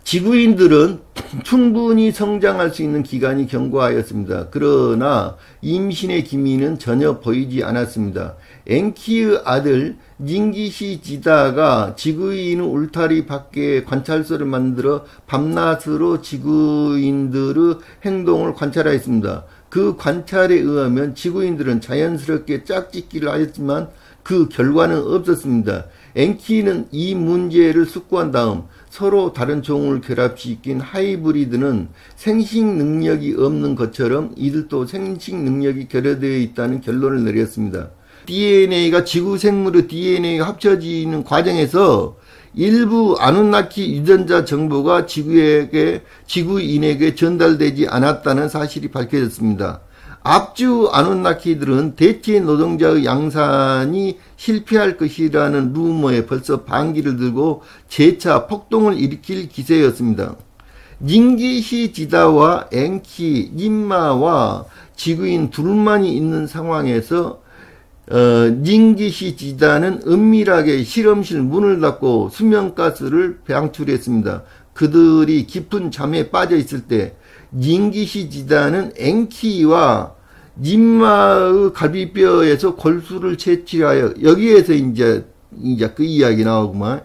지구인들은 충분히 성장할 수 있는 기간이 경과하였습니다. 그러나 임신의 기미는 전혀 보이지 않았습니다. 엔키의 아들 닝기시 지다가 지구인 울타리 밖에 관찰소를 만들어 밤낮으로 지구인들의 행동을 관찰하였습니다. 그 관찰에 의하면 지구인들은 자연스럽게 짝짓기를 하였지만 그 결과는 없었습니다. 엔키는 이 문제를 숙고한 다음 서로 다른 종을 결합시킨 하이브리드는 생식 능력이 없는 것처럼 이들도 생식 능력이 결여되어 있다는 결론을 내렸습니다. DNA가 지구 생물의 DNA가 합쳐지는 과정에서 일부 아누나키 유전자 정보가 지구인에게 전달되지 않았다는 사실이 밝혀졌습니다. 앞주 아누나키들은 대체 노동자의 양산이 실패할 것이라는 루머에 벌써 반기를 들고 재차 폭동을 일으킬 기세였습니다. 닝기시 지다와 엔키, 님마와 지구인 둘만이 있는 상황에서 닝기시 지다는 은밀하게 실험실 문을 닫고 수면가스를 방출했습니다. 그들이 깊은 잠에 빠져 있을 때 닝기시 지다는 엔키와 님마의 갈비뼈에서 골수를 채취하여 여기에서 이제 그 이야기 나오구만.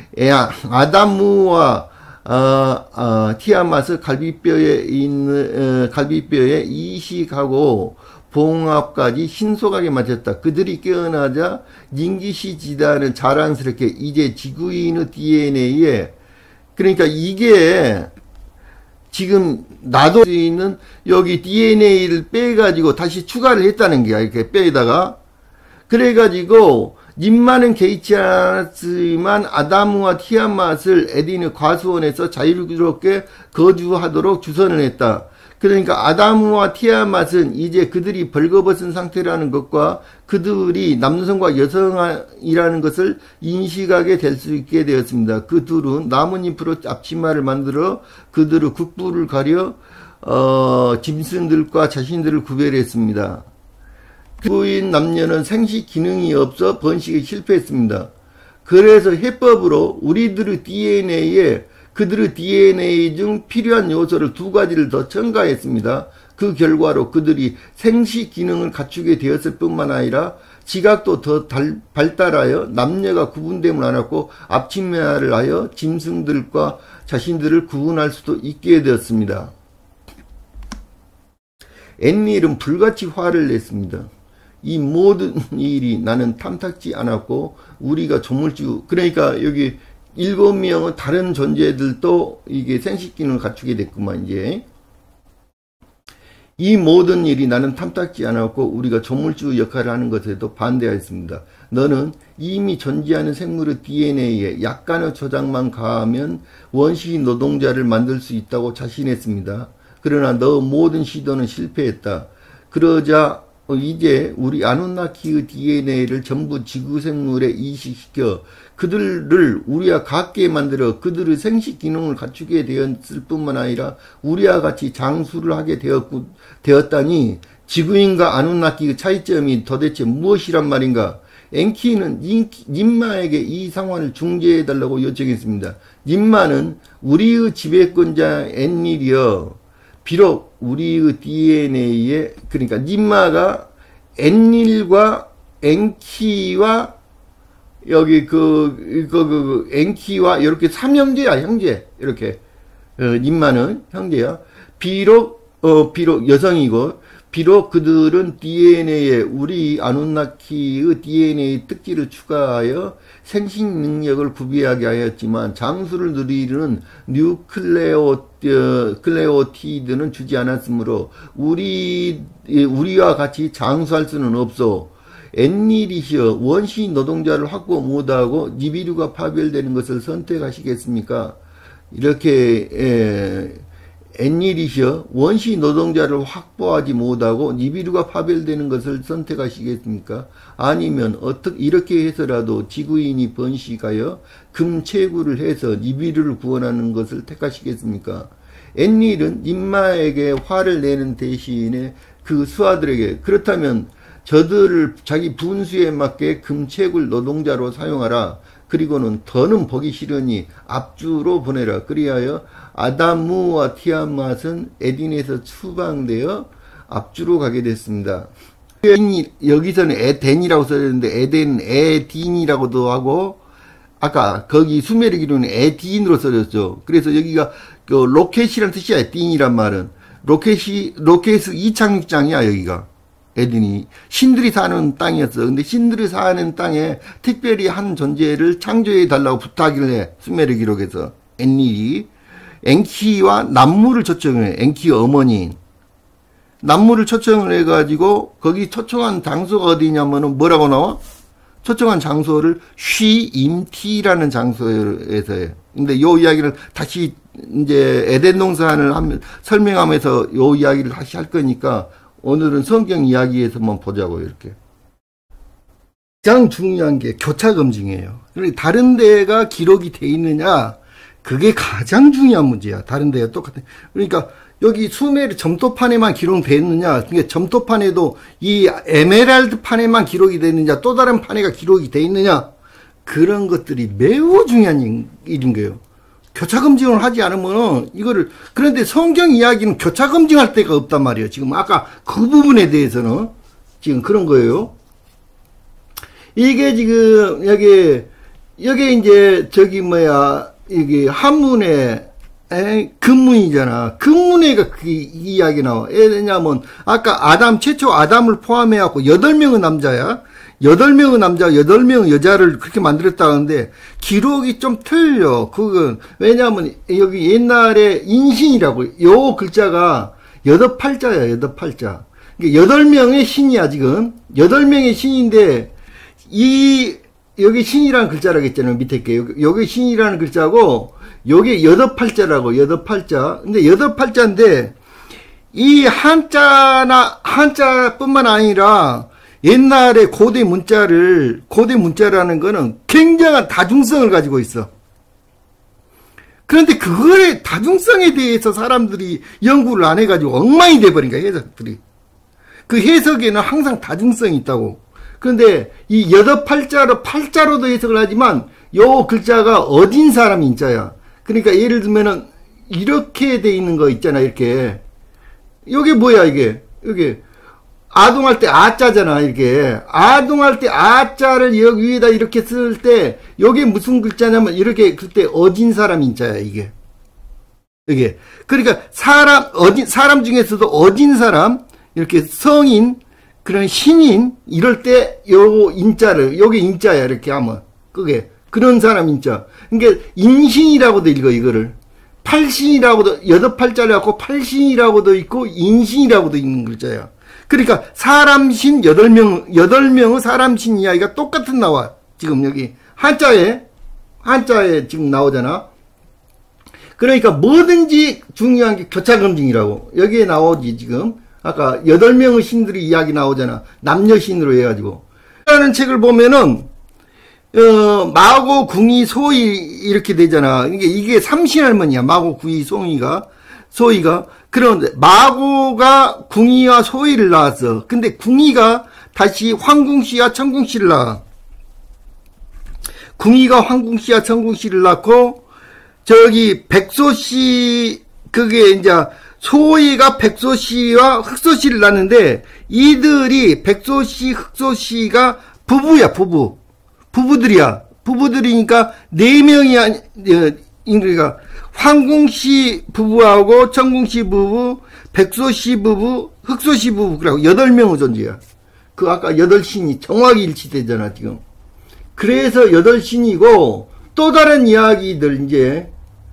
아다무와 티아마스 갈비뼈에 이식하고 봉합까지 신속하게 맞췄다. 그들이 깨어나자 닝기시 지다는 자랑스럽게 이제 지구인의 DNA에, 그러니까 이게 지금 놔둘 수 있는 여기 DNA를 빼가지고 다시 추가를 했다는 거야. 이렇게 빼다가. 그래가지고 님마는 개의치 않았지만 아다무와 티아맛을 에딘의 과수원에서 자유롭게 거주하도록 주선을 했다. 그러니까 아다무와 티아맛은 이제 그들이 벌거벗은 상태라는 것과 그들이 남성과 여성이라는 것을 인식하게 될 수 있게 되었습니다. 그 둘은 나뭇잎으로 앞치마를 만들어 그들의 국부를 가려 짐승들과 자신들을 구별했습니다. 지구인 남녀는 생식 기능이 없어 번식에 실패했습니다. 그래서 해법으로 우리들의 DNA에 그들의 DNA 중 필요한 요소를 두 가지를 더 첨가했습니다. 그 결과로 그들이 생식 기능을 갖추게 되었을 뿐만 아니라 지각도 더 발달하여 남녀가 구분됨을 않았고 앞치마를 하여 짐승들과 자신들을 구분할 수도 있게 되었습니다. 앤닐은 불같이 화를 냈습니다. 이 모든 일이 나는 탐탁지 않았고 우리가 조물주, 그러니까 여기 7명은 다른 존재들도 이게 생식기능을 갖추게 됐구만. 이제 이 모든 일이 나는 탐탁지 않았고 우리가 조물주 역할을 하는 것에도 반대하였습니다. 너는 이미 존재하는 생물의 DNA에 약간의 조작만 가하면 원시 노동자를 만들 수 있다고 자신했습니다. 그러나 너 모든 시도는 실패했다. 그러자 이제 우리 아누나키의 DNA를 전부 지구생물에 이식시켜 그들을 우리와 같게 만들어 그들의 생식 기능을 갖추게 되었을 뿐만 아니라 우리와 같이 장수를 하게 되었다니 지구인과 아누나키의 차이점이 도대체 무엇이란 말인가? 엔키는 님마에게 이 상황을 중재해달라고 요청했습니다. 님마는 우리의 지배권자 앤닐이여, 비록 우리의 DNA에, 그러니까 님마가 앤닐과 엔키와 여기 엔키와 이렇게 삼형제야, 형제. 이렇게 님마는 형제야. 비록 여성이고 비록 그들은 DNA에 우리 아누나키의 DNA 특질을 추가하여 생식 능력을 구비하게 하였지만 장수를 누리는 뉴클레오티드는 주지 않았으므로 우리와 같이 장수할 수는 없어. 앤닐이시여, 원시 노동자를 확보 못하고 니비류가 파별되는 것을 선택하시겠습니까? 이렇게 앤닐이시여, 원시 노동자를 확보하지 못하고 니비류가 파별되는 것을 선택하시겠습니까? 아니면 이렇게 해서라도 지구인이 번식하여 금체구를 해서 니비류를 구원하는 것을 택하시겠습니까? 앤닐은 님마에게 화를 내는 대신에 그 수하들에게, 그렇다면 저들을 자기 분수에 맞게 금체굴 노동자로 사용하라. 그리고는 더는 보기 싫으니 앞주로 보내라. 그리하여 아담무와 티아맛은 에덴에서 추방되어 앞주로 가게 됐습니다. 여기서는 에덴이라고 써졌는데 에덴 에딘이라고도 하고 아까 거기 수메르 기록은 에딘으로 써졌죠. 그래서 여기가 그 로켓이라는 뜻이야. 에딘이란 말은 로켓의 이착륙장이야. 여기가 에덴이 신들이 사는 땅이었어. 근데 신들이 사는 땅에 특별히 한 존재를 창조해 달라고 부탁을 해. 수메르 기록에서 엔닐이 엔키와 남무를 초청해. 엔키 어머니인 남무를 초청을 해가지고 거기 초청한 장소가 어디냐면은 뭐라고 나와? 초청한 장소를 쉬임티라는 장소에서 해. 근데 요 이야기를 다시 이제 에덴 동산을 설명하면서 요 이야기를 다시 할 거니까 오늘은 성경 이야기에서만 보자고요. 이렇게 가장 중요한 게 교차 검증이에요. 그러니까 다른 데가 기록이 돼 있느냐, 그게 가장 중요한 문제야. 다른 데가 똑같아. 그러니까 여기 수메르 점토판에만 기록돼 있느냐, 그러니까 점토판에도 이 에메랄드 판에만 기록이 돼 있느냐, 또 다른 판에가 기록이 돼 있느냐, 그런 것들이 매우 중요한 일인 거예요. 교차 검증을 하지 않으면 이거를, 그런데 성경 이야기는 교차 검증할 데가 없단 말이에요. 지금 아까 그 부분에 대해서는 지금 그런 거예요. 이게 지금 여기 이제 저기 뭐야, 이게 한문에 근문이잖아. 근문에가 그 이야기 나와. 왜냐면 아까 최초 아담을 포함해갖고 8명의 남자야. 8명의 남자, 8명의 여자를 그렇게 만들었다 하는데 기록이 좀 틀려. 그건 왜냐면 여기 옛날에 인신이라고, 요 글자가 8팔자야. 8팔자. 그러니까 8명의 신이야. 지금 8명의 신인데 여기 신이라는 글자라고 했잖아요. 밑에 게 여기 신이라는 글자고 요게 8팔자라고. 8팔자. 근데 8팔자인데 이 한자뿐만 아니라 옛날에 고대 문자라는 거는 굉장한 다중성을 가지고 있어. 그런데 그거의 다중성에 대해서 사람들이 연구를 안 해가지고 엉망이 돼버린 거야, 해석들이. 그 해석에는 항상 다중성이 있다고. 그런데 이 8팔자로도 해석을 하지만 요 글자가 어딘 사람 인자야. 그러니까 예를 들면은 이렇게 돼 있는 거 있잖아. 이렇게. 요게 뭐야, 이게. 여기 아동할 때 아자잖아. 이렇게 아동할 때 아자를 여기 위에다 이렇게 쓸 때 요게 무슨 글자냐면 이렇게 그때 어진 사람 인자야. 이게 그러니까 사람 중에서도 어진 사람, 이렇게 성인, 그런 신인, 이럴 때 요 인자를, 요게 인자야. 이렇게 하면 그게 그런 사람 인자. 그러니까 인신이라고도 읽어. 이거를 팔신이라고도, 8팔자를 갖고 팔신이라고도 있고 인신이라고도 있는 글자야. 그러니까 사람신 8명의 사람신 이야기가 똑같은 나와. 지금 여기 한자에 지금 나오잖아. 그러니까 뭐든지 중요한 게 교차검증이라고. 여기에 나오지. 지금 아까 8명의 신들이 이야기 나오잖아. 남녀신으로 해가지고. 라는 책을 보면은 마고, 궁이, 소이 이렇게 되잖아. 이게 삼신할머니야. 마고, 궁이, 소이가. 그런데 마고가 궁이와 소이를 낳았어. 근데 궁이가 다시 황궁씨와 청궁씨를 낳아. 궁이가 황궁씨와 청궁씨를 낳고 저기 백소씨, 그게 이제 소이가 백소씨와 흑소씨를 낳는데 이들이 백소씨, 흑소씨가 부부야. 부부들이니까 4명이 그러니까 황궁씨 부부하고 청궁씨 부부, 백소씨 부부, 흑소씨 부부, 그러고 8명의 존재야. 그 아까 8신이 정확히 일치되잖아, 지금. 그래서 8신이고, 또 다른 이야기들, 이제,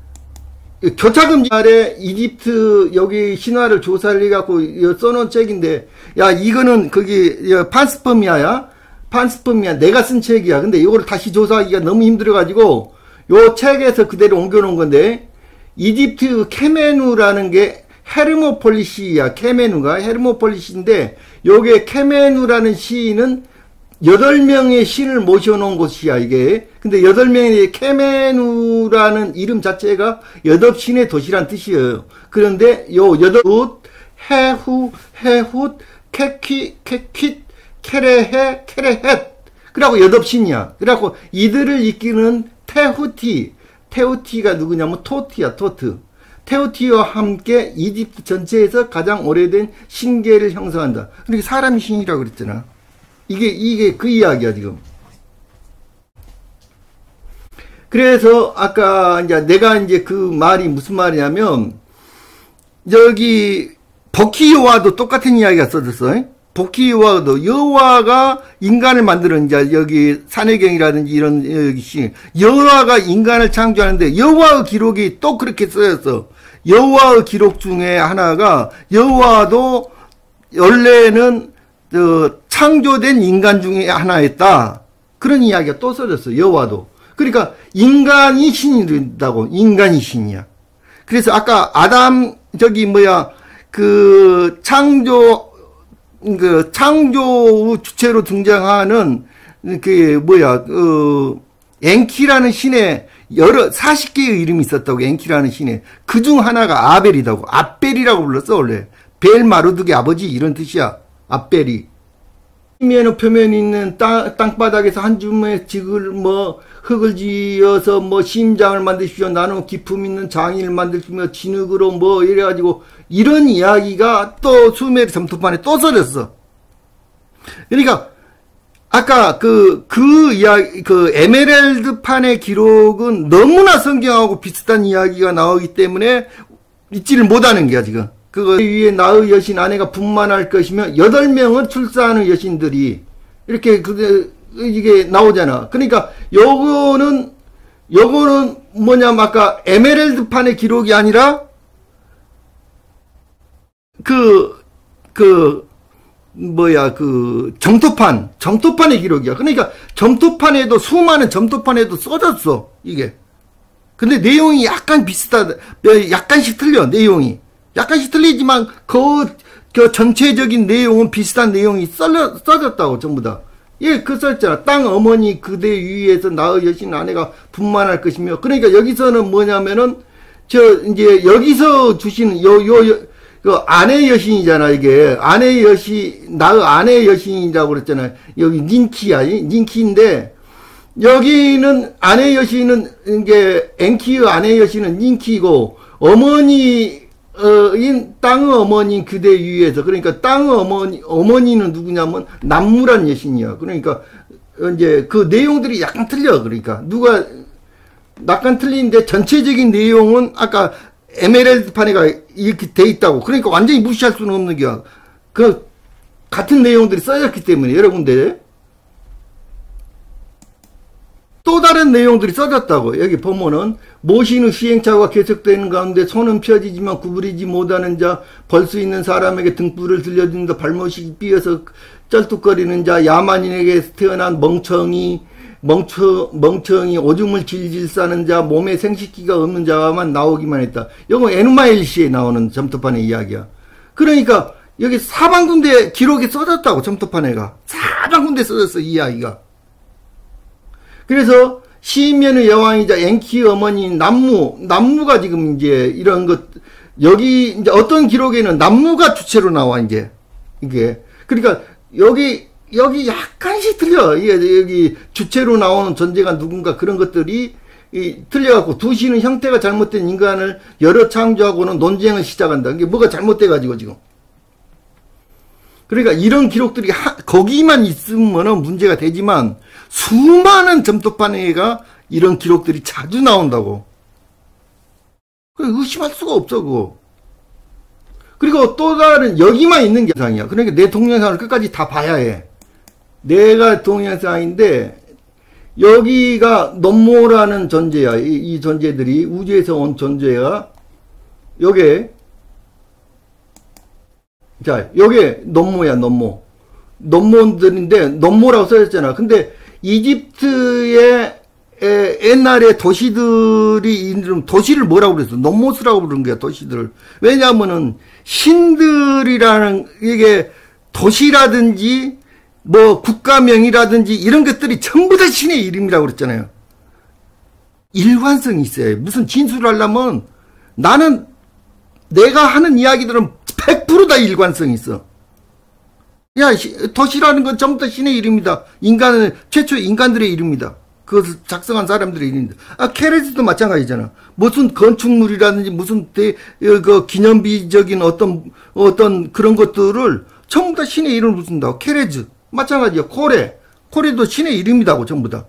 교차금지날에 이집트 여기 신화를 조사를 해갖고 써놓은 책인데, 야, 이거는 거기, 판스퍼미아야? 판스퍼미아. 내가 쓴 책이야. 근데 이거를 다시 조사하기가 너무 힘들어가지고, 요 책에서 그대로 옮겨놓은 건데, 이집트 케메누라는 게 헤르모폴리시야. 케메누가 헤르모폴리시인데, 요게 케메누라는 시인은 8명의 신을 모셔놓은 곳이야, 이게. 근데 8명의 케메누라는 이름 자체가 8신의 도시란 뜻이에요. 그런데 요 8훗, 해훗, 케퀴, 케킷, 케레헷. 그래갖고 여덟신이야. 그래갖고 이들을 이끄는 테오티가 누구냐면 토트야, 토트. 테오티와 함께 이집트 전체에서 가장 오래된 신계를 형성한다. 그러니까 사람이 신이라고 그랬잖아. 이게 그 이야기야, 지금. 그래서 아까 이제 내가 이제 그 말이 무슨 말이냐면, 여기 버키요와도 똑같은 이야기가 써졌어. 버키요와도 여호와가 인간을 만드는 이제 여기 산해경이라든지 이런 여기 시 여호와가 인간을 창조하는데 여호와의 기록이 또 그렇게 쓰였어. 여호와의 기록 중에 하나가 여호와도 원래는 창조된 인간 중에 하나였다. 그런 이야기가 또 써졌어. 여호와도. 그러니까 인간이 신이다고. 인간이 신이야. 그래서 아까 아담 창조 주체로 등장하는 엔키라는 신의 40개의 이름이 있었다고. 엔키라는 신의 그 중 하나가 아벨이다고. 아벨이라고 불렀어. 원래 벨마르둑의 아버지 이런 뜻이야. 아벨이. 표면에 있는 땅바닥에서 한 줌의 흙을 지어서 심장을 만드십시오. 나는 기품 있는 장인을 만드시며 진흙으로 이래가지고 이런 이야기가 또 수메르 점토판에 또 써졌어. 그러니까 아까 에메랄드 판의 기록은 너무나 성경하고 비슷한 이야기가 나오기 때문에 잊지를 못하는 거야, 지금. 그거 위에 나의 여신 아내가 분만할 것이며 8명은 출산하는 여신들이 이렇게 이게 나오잖아. 그러니까 요거는 뭐냐면 아까 에메랄드 판의 기록이 아니라 점토판의 기록이야. 그러니까 점토판에도 수많은 점토판에도 써졌어, 이게. 근데 내용이 약간 비슷하다. 약간씩 틀려, 내용이. 약간씩 틀리지만 그 전체적인 내용은 비슷한 내용이 써졌다고, 전부 다. 예, 써있잖아. 땅 어머니 그대 위에서 나의 여신 아내가 분만할 것이며. 그러니까 여기서는 뭐냐면은 이제 여기서 주시는 아내 여신이잖아, 이게. 나의 아내 여신이라고 그랬잖아. 여기 닌키인데, 여기는 아내 여신은, 이게, 엔키의 아내 여신은 닌키고, 땅의 어머니 그대 위에서, 그러니까 땅의 어머니는 누구냐면, 남무란 여신이야. 그러니까, 이제, 그 내용들이 약간 틀려. 그러니까, 약간 틀리는데, 전체적인 내용은 아까, 에메랄드 판에가 이렇게 돼 있다고. 그러니까 완전히 무시할 수는 없는 거야. 같은 내용들이 써졌기 때문에, 여러분들. 또 다른 내용들이 써졌다고. 여기 보면은, 모신의 시행착오가 계속되는 가운데 손은 펴지지만 구부리지 못하는 자, 벌 수 있는 사람에게 등불을 들려준다. 발못이 삐어서 쩔뚝거리는 자, 야만인에게 태어난 멍청이, 오줌을 질질 싸는 자, 몸에 생식기가 없는 자만 나오기만 했다. 이건 에누마엘시에 나오는 점토판의 이야기야. 그러니까 여기 사방군데 기록이 써졌다고. 점토판에가 사방군데 써졌어, 이 이야기가. 그래서 시면의 여왕이자 엔키의 어머니인 남무가 지금 이제 이런 것, 여기 이제 어떤 기록에는 남무가 주체로 나와, 이제 이게. 그러니까 여기 약간씩 틀려. 이게 여기 주체로 나오는 존재가 누군가 그런 것들이 틀려갖고, 두시는 형태가 잘못된 인간을 여러 창조하고는 논쟁을 시작한다. 이게 뭐가 잘못돼가지고 지금. 그러니까 이런 기록들이 거기만 있으면 문제가 되지만, 수많은 점토판에가 이런 기록들이 자주 나온다고. 의심할 수가 없어, 그거. 그리고 또 다른, 여기만 있는 게 영상이야. 그러니까 내 동영상을 끝까지 다 봐야 해. 내가 동영상인데, 여기가 넘모라는 존재야. 이 존재들이, 우주에서 온 존재가, 요게 넘모야, 넘모. 넘모들인데, 넘모라고 써졌잖아. 근데, 이집트의 옛날에 도시들이, 도시를 뭐라고 그랬어? 넘모스라고 부르는 거야, 도시들을. 왜냐하면은, 신들이라는, 이게, 도시라든지, 국가명이라든지, 이런 것들이 전부 다 신의 이름이라고 그랬잖아요. 일관성이 있어요. 무슨 진술을 하려면, 나는, 내가 하는 이야기들은 100% 다 일관성이 있어. 야, 도시라는 건 전부 다 신의 이름이다. 최초의 인간들의 이름이다. 그것을 작성한 사람들의 이름이다. 케레즈도 마찬가지잖아. 무슨 건축물이라든지 무슨 기념비적인 어떤 그런 것들을 전부 다 신의 이름을 붙인다고. 케레즈. 마찬가지야. 코레도 신의 이름이다고, 전부 다.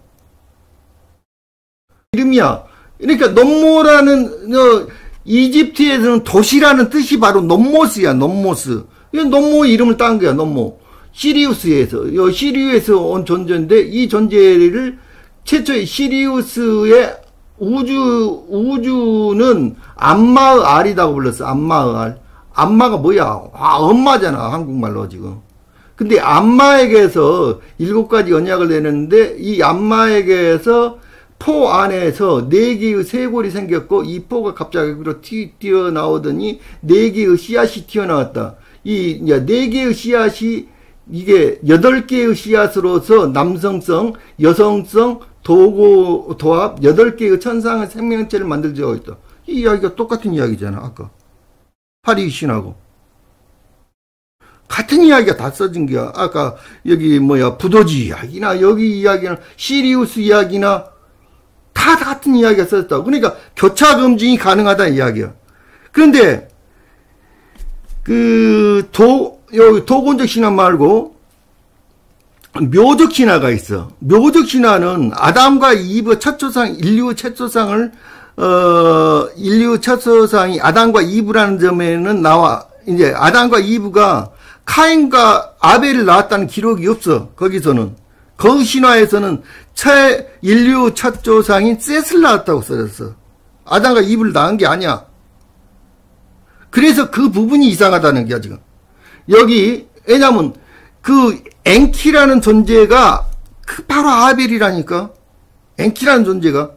이름이야. 그러니까 nom모라는 이집트에서는 도시라는 뜻이 바로 nom모스야. nom모스. nom모의 이름을 딴 거야. nom모. 시리우스에서 온 존재인데 이 존재를 최초의 시리우스의 우주는 암마의 알이라고 불렀어. 암마의 알. 암마가 뭐야? 엄마잖아. 한국말로 지금. 근데 암마에게서 7가지 언약을 내는데 이 암마에게서 포 안에서 4개의 쇄골이 생겼고 이 포가 갑자기 튀어나오더니 4개의 씨앗이 튀어나왔다. 이 4개의 씨앗이 이게 8개의 씨앗으로서 남성성, 여성성, 도합 8개의 천상의 생명체를 만들자고 있다. 이 이야기가 똑같은 이야기잖아. 아까 파리 신하고 같은 이야기가 다 써진 거야. 아까 여기 부도지 이야기나 여기 이야기나 시리우스 이야기나 다 같은 이야기가 써졌다. 그러니까 교차 검증이 가능하다 이야기야. 그런데 도건적 신화 말고 묘적 신화가 있어. 묘적 신화는 아담과 이브 첫 조상, 인류 첫 조상을 인류 첫 조상이 아담과 이브라는 점에는 나와. 이제 아담과 이브가 카인과 아벨을 낳았다는 기록이 없어. 거기서는. 그 신화에서는 인류 첫 조상인 셋을 낳았다고 써졌어. 아담과 이브를 낳은 게 아니야. 그래서 그 부분이 이상하다는 거야, 지금. 여기, 왜냐면, 엔키라는 존재가, 바로 아벨이라니까. 엔키라는 존재가.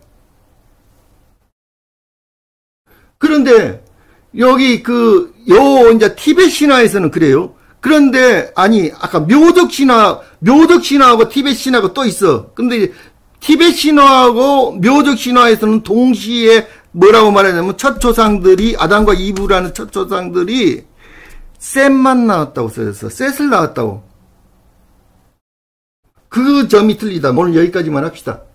그런데, 여기 이제 티벳 신화에서는 그래요. 그런데, 아까 묘적 신화하고 티벳 신화가 또 있어. 근데, 티벳 신화하고 묘적 신화에서는 동시에 뭐라고 말하냐면, 첫 조상들이, 아담과 이브라는 첫 조상들이, 셋만 나왔다고 써졌어. 셋을 낳았다고. 그 점이 틀리다. 오늘 여기까지만 합시다.